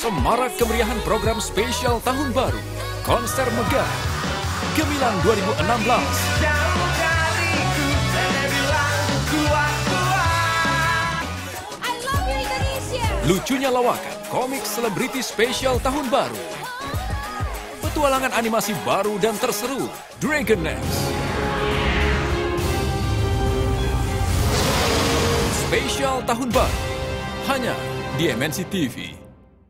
Semarak kemeriahan program spesial Tahun Baru, konser megah, Gemilang 2016. Lucunya lawakan, komik selebriti spesial Tahun Baru. Petualangan animasi baru dan terseru, Dragon Nest. Spesial Tahun Baru, hanya di MNC TV.